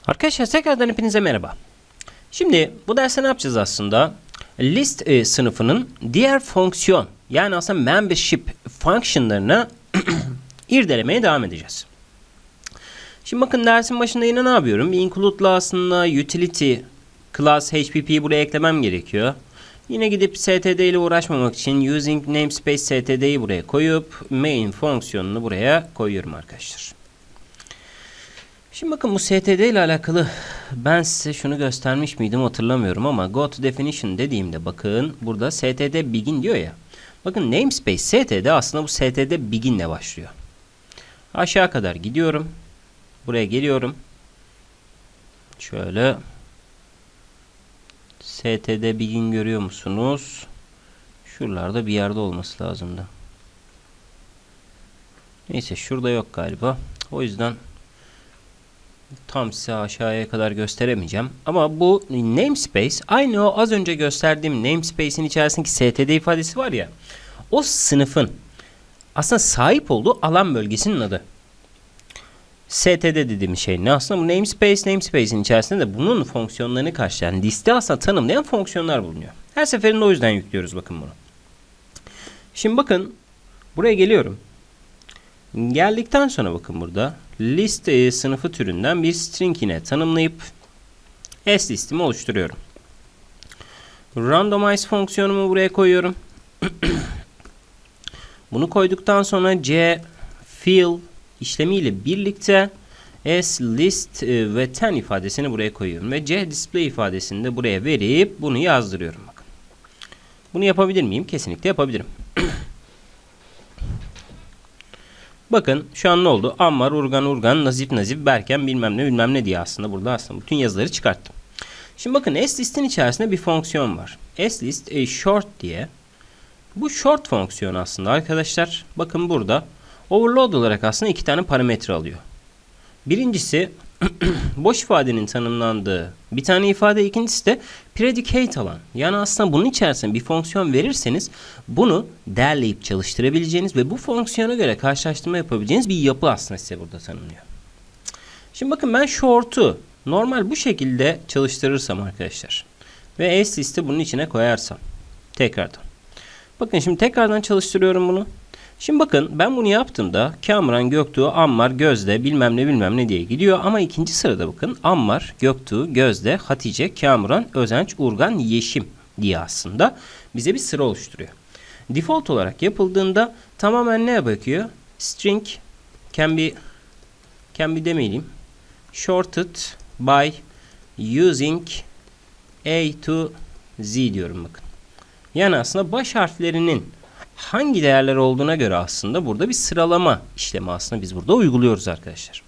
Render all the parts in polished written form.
Arkadaşlar tekrardan hepinize merhaba. Şimdi bu derste ne yapacağız aslında? List sınıfının diğer fonksiyon yani aslında membership fonksiyonlarını irdelemeye devam edeceğiz. Şimdi bakın dersin başında yine ne yapıyorum? Bir include'la aslında utility class HPP'yi buraya eklemem gerekiyor. Yine gidip std ile uğraşmamak için using namespace std'yi buraya koyup main fonksiyonunu buraya koyuyorum arkadaşlar. Şimdi bakın bu std ile alakalı ben size şunu göstermiş miydim hatırlamıyorum ama go to definition dediğimde bakın burada std begin diyor ya. Bakın namespace std aslında bu std begin ile başlıyor. Aşağı kadar gidiyorum. Buraya geliyorum. Şöyle std begin görüyor musunuz? Şuralarda bir yerde olması lazımdı. Neyse şurada yok galiba. O yüzden tam size aşağıya kadar gösteremeyeceğim. Ama bu namespace aynı o az önce gösterdiğim namespace'in içerisindeki std ifadesi var ya. O sınıfın aslında sahip olduğu alan bölgesinin adı. std dediğim şey ne? Aslında bu namespace'in içerisinde de bunun fonksiyonlarını karşılayan liste aslında tanımlayan fonksiyonlar bulunuyor. Her seferinde o yüzden yüklüyoruz bakın bunu. Şimdi bakın buraya geliyorum. Geldikten sonra bakın burada list sınıfı türünden bir string yine tanımlayıp s listimi oluşturuyorum. Randomize fonksiyonumu buraya koyuyorum. Bunu koyduktan sonra fill işlemiyle birlikte s list ve 10 ifadesini buraya koyuyorum ve display ifadesini de buraya verip bunu yazdırıyorum. Bakın. Bunu yapabilir miyim? Kesinlikle yapabilirim. Bakın şu an ne oldu? Ammar, Urgan, Nazif, Berken bilmem ne diye aslında burada aslında bütün yazıları çıkarttım. Şimdi bakın slist'in içerisinde bir fonksiyon var. Slist short diye. Bu short fonksiyonu aslında arkadaşlar. Bakın burada overload olarak aslında iki tane parametre alıyor. Birincisi boş ifadenin tanımlandığı bir tane ifade, ikincisi de predicate alan. Yani aslında bunun içerisine bir fonksiyon verirseniz bunu derleyip çalıştırabileceğiniz ve bu fonksiyona göre karşılaştırma yapabileceğiniz bir yapı aslında size burada tanımlıyor. Şimdi bakın ben short'u normal bu şekilde çalıştırırsam arkadaşlar ve slist'i bunun içine koyarsam tekrardan. Bakın şimdi tekrardan çalıştırıyorum bunu. Şimdi bakın ben bunu yaptığımda Kamran, Göktuğ, Ammar, Gözde bilmem ne diye gidiyor. Ama ikinci sırada bakın Ammar, Göktuğ, Gözde, Hatice, Kamran, Özenç, Urgan, Yeşim diye aslında bize bir sıra oluşturuyor. Default olarak yapıldığında tamamen ne bakıyor? String can be demeyelim. Shorted by using A to Z diyorum bakın. Yani aslında baş harflerinin hangi değerler olduğuna göre aslında burada bir sıralama işlemi aslında biz burada uyguluyoruz arkadaşlar.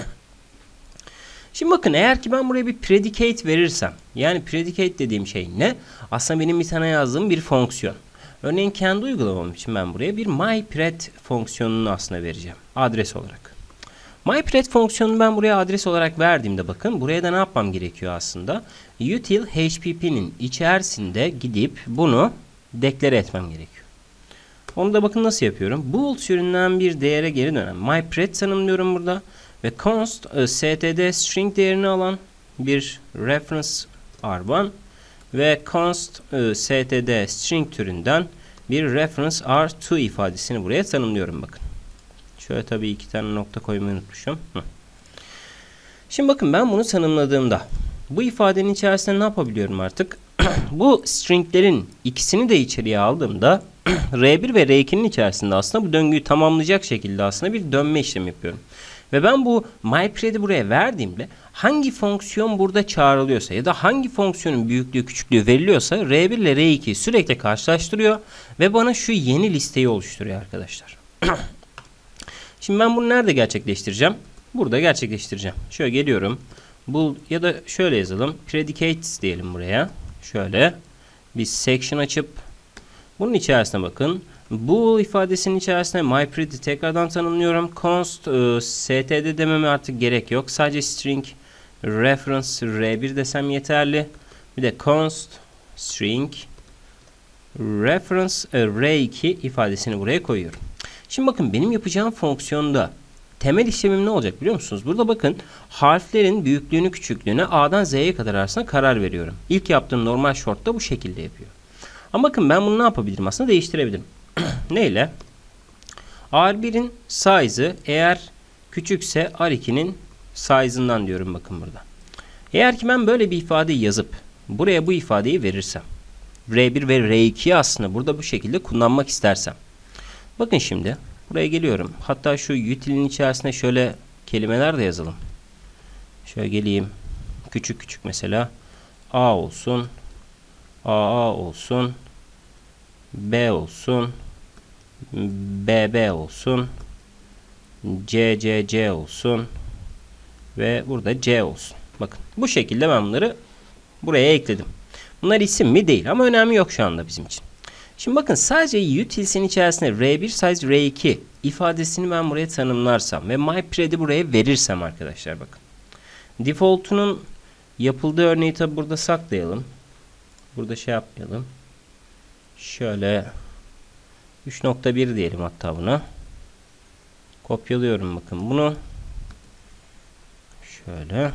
Şimdi bakın eğer ki ben buraya bir predicate verirsem, yani predicate dediğim şey ne? Aslında benim bir tane yazdığım bir fonksiyon. Örneğin kendi uygulamam için ben buraya bir mypred fonksiyonunu aslında vereceğim adres olarak. Mypred fonksiyonunu ben buraya adres olarak verdiğimde bakın buraya da ne yapmam gerekiyor aslında? Util HPP'nin içerisinde gidip bunu deklare etmem gerekiyor. Onu da bakın nasıl yapıyorum. Bool türünden bir değere geri dönen mypred tanımlıyorum burada. Ve const std string değerini alan bir reference r1 ve const std string türünden bir reference r2 ifadesini buraya tanımlıyorum bakın. Şöyle tabii iki tane nokta koymayı unutmuşum. Şimdi bakın ben bunu tanımladığımda bu ifadenin içerisinde ne yapabiliyorum artık? Bu stringlerin ikisini de içeriye aldığımda R1 ve R2'nin içerisinde aslında bu döngüyü tamamlayacak şekilde aslında bir dönme işlemi yapıyorum. Ve ben bu mypred'i buraya verdiğimde hangi fonksiyon burada çağrılıyorsa ya da hangi fonksiyonun büyüklüğü küçüklüğü veriliyorsa R1 ile R2'yi sürekli karşılaştırıyor ve bana şu yeni listeyi oluşturuyor arkadaşlar. Şimdi ben bunu nerede gerçekleştireceğim? Burada gerçekleştireceğim. Şöyle geliyorum. Bu ya da şöyle yazalım. Predicates diyelim buraya. Şöyle bir section açıp bunun içerisine bakın. Bu ifadesinin içerisine mypred'i tekrardan tanımlıyorum. Const std dememe artık gerek yok. Sadece string reference r1 desem yeterli. Bir de const string reference r2 ifadesini buraya koyuyorum. Şimdi bakın benim yapacağım fonksiyonda temel işlemim ne olacak biliyor musunuz? Burada bakın harflerin büyüklüğünü küçüklüğüne A'dan Z'ye kadar arasında karar veriyorum. İlk yaptığım normal short'ta bu şekilde yapıyor. Ama bakın ben bunu ne yapabilirim? Aslında değiştirebilirim. Neyle? R1'in size'ı eğer küçükse R2'nin size'ından diyorum bakın burada. Eğer ki ben böyle bir ifadeyi yazıp buraya bu ifadeyi verirsem R1 ve R2'yi aslında burada bu şekilde kullanmak istersem. Bakın şimdi buraya geliyorum. Hatta şu util'in içerisine şöyle kelimeler de yazalım. Şöyle geleyim. Küçük küçük mesela A olsun. AA olsun. B olsun. BB olsun. CCC olsun. Ve burada C olsun. Bakın bu şekilde ben bunları buraya ekledim. Bunlar isim mi? Değil ama önemi yok şu anda bizim için. Şimdi bakın sadece utils'in içerisinde R1 size R2 ifadesini ben buraya tanımlarsam ve myPred'i buraya verirsem arkadaşlar bakın. Default'unun yapıldığı örneği tabi burada saklayalım. Burada şey yapmayalım. Şöyle 3.1 diyelim hatta buna. Kopyalıyorum bakın bunu. Şöyle.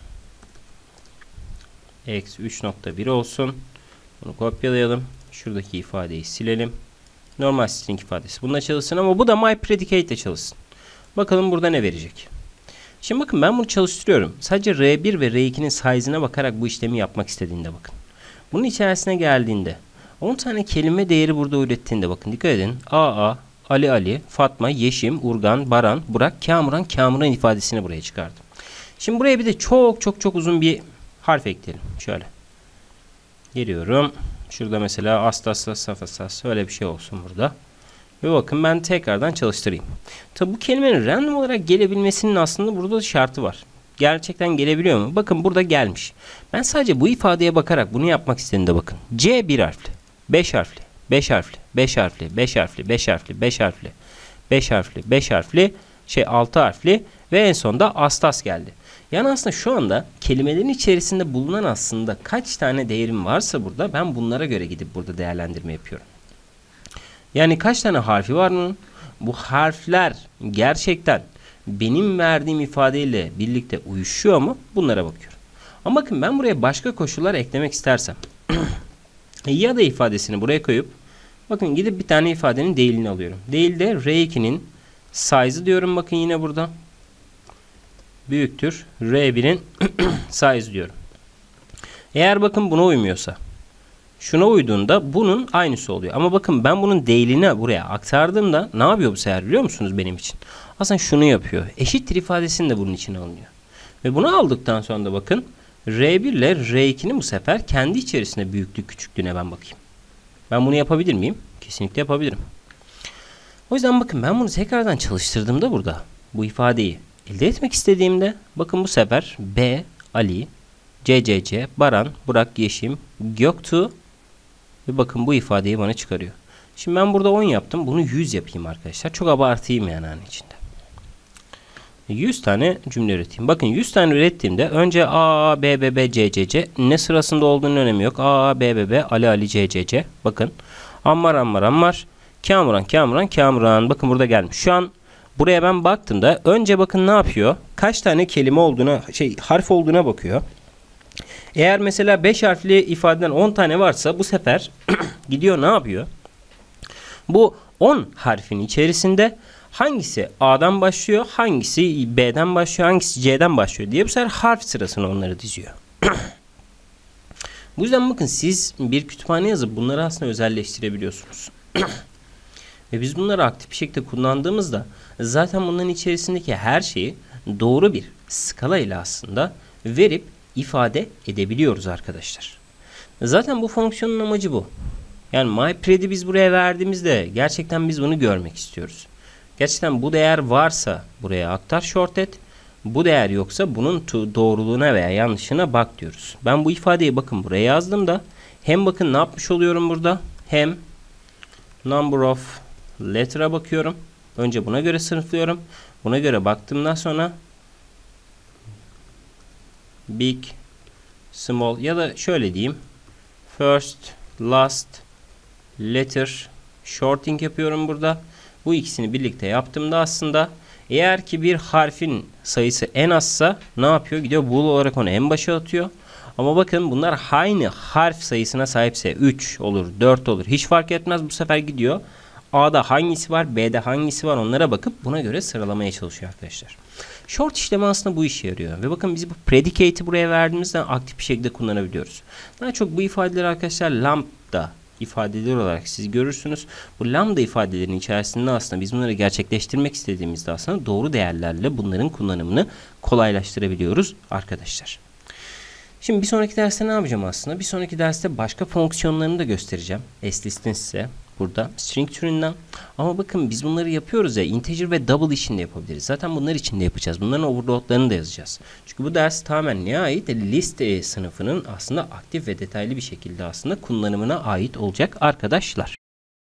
X 3.1 olsun. Bunu kopyalayalım. Şuradaki ifadeyi silelim. Normal string ifadesi. Bununla çalışsın ama bu da myPredicate ile çalışsın. Bakalım burada ne verecek. Şimdi bakın ben bunu çalıştırıyorum. Sadece R1 ve R2'nin size'ına bakarak bu işlemi yapmak istediğinde bakın. Bunun içerisine geldiğinde 10 tane kelime değeri burada ürettiğinde bakın dikkat edin. AA, Ali Ali, Fatma, Yeşim, Urgan, Baran, Burak, Kamuran, Kamuran ifadesini buraya çıkardım. Şimdi buraya bir de çok uzun bir harf ekleyelim. Şöyle. Geliyorum. Şurada mesela astasas, safasas öyle bir şey olsun burada. Ve bakın ben tekrardan çalıştırayım. Tabi bu kelimenin random olarak gelebilmesinin aslında burada şartı var. Gerçekten gelebiliyor mu? Bakın burada gelmiş. Ben sadece bu ifadeye bakarak bunu yapmak istediğimde bakın. C bir harfli, 5 harfli, 5 harfli, 5 harfli, 5 harfli, 5 harfli, 5 harfli, 5 harfli, 5 harfli, 6 harfli ve en sonunda astas geldi. Yani aslında şu anda kelimelerin içerisinde bulunan aslında kaç tane değerim varsa burada ben bunlara göre gidip burada değerlendirme yapıyorum. Yani kaç tane harfi var bunun? Bu harfler gerçekten benim verdiğim ifadeyle birlikte uyuşuyor mu? Bunlara bakıyorum. Ama bakın ben buraya başka koşullar eklemek istersem ya da ifadesini buraya koyup bakın gidip bir tane ifadenin değilini alıyorum. Değil de R2'nin size'ı diyorum bakın yine burada. Büyüktür. R1'in size diyorum. Eğer bakın buna uymuyorsa şuna uyduğunda bunun aynısı oluyor. Ama bakın ben bunun değilini buraya aktardığımda ne yapıyor bu sefer biliyor musunuz benim için? Aslında şunu yapıyor. Eşittir ifadesini de bunun içine alınıyor. Ve bunu aldıktan sonra da bakın R1 ile R2'nin bu sefer kendi içerisinde büyüklük küçüklüğüne ben bakayım. Ben bunu yapabilir miyim? Kesinlikle yapabilirim. O yüzden bakın ben bunu tekrardan çalıştırdığımda burada bu ifadeyi elde etmek istediğimde bakın bu sefer B, Ali, CCC, Baran, Burak, Yeşim, Göktuğ ve bakın bu ifadeyi bana çıkarıyor. Şimdi ben burada 10 yaptım. Bunu 100 yapayım arkadaşlar. Çok abartayım yani hani içinde. 100 tane cümle üreteyim. Bakın 100 tane ürettiğimde önce A, B, B, B, C, C, C ne sırasında olduğunun önemi yok. A, B, B, B, Ali, Ali, C, C, C. Bakın. Ammar, Ammar, Ammar. Kamuran, Kamuran, Kamuran. Bakın burada gelmiş. Şu an buraya ben baktığımda önce bakın ne yapıyor? Kaç tane kelime olduğuna, harf olduğuna bakıyor. Eğer mesela 5 harfli ifadeden 10 tane varsa bu sefer gidiyor ne yapıyor? Bu 10 harfin içerisinde hangisi A'dan başlıyor, hangisi B'den başlıyor, hangisi C'den başlıyor diye bu sefer harf sırasını onları diziyor. Bu yüzden bakın siz bir kütüphane yazıp bunları aslında özelleştirebiliyorsunuz. Ve biz bunları aktif bir şekilde kullandığımızda zaten bunların içerisindeki her şeyi doğru bir skala ile aslında verip ifade edebiliyoruz arkadaşlar. Zaten bu fonksiyonun amacı bu. Yani myPred'i biz buraya verdiğimizde gerçekten biz bunu görmek istiyoruz. Gerçekten bu değer varsa buraya aktar short et. Bu değer yoksa bunun doğruluğuna veya yanlışına bak diyoruz. Ben bu ifadeyi bakın buraya yazdığımda hem bakın ne yapmış oluyorum burada hem number of letter'a bakıyorum. Önce buna göre sınıflıyorum. Buna göre baktığımdan sonra big, small ya da şöyle diyeyim. First, last, letter, shorting yapıyorum burada. Bu ikisini birlikte yaptığımda aslında Eğer ki bir harfin sayısı en azsa ne yapıyor? Gidiyor bool olarak onu en başa atıyor. Ama bakın bunlar aynı harf sayısına sahipse 3 olur, 4 olur. Hiç fark etmez, bu sefer gidiyor A'da hangisi var, B'de hangisi var onlara bakıp buna göre sıralamaya çalışıyor arkadaşlar. Short işlemi aslında bu işe yarıyor. Ve bakın biz bu predicate'i buraya verdiğimizde aktif bir şekilde kullanabiliyoruz. Daha çok bu ifadeleri arkadaşlar lambda ifadeler olarak siz görürsünüz. Bu lambda ifadelerinin içerisinde aslında biz bunları gerçekleştirmek istediğimizde aslında doğru değerlerle bunların kullanımını kolaylaştırabiliyoruz arkadaşlar. Şimdi bir sonraki derste ne yapacağım aslında? Bir sonraki derste başka fonksiyonlarını da göstereceğim. S-list'in size burada string türünden. Ama bakın biz bunları yapıyoruz ya, integer ve double için de yapabiliriz. Zaten bunlar için de yapacağız. Bunların overloadlarını da yazacağız. Çünkü bu ders tamamen neye ait? List sınıfının aslında aktif ve detaylı bir şekilde aslında kullanımına ait olacak arkadaşlar.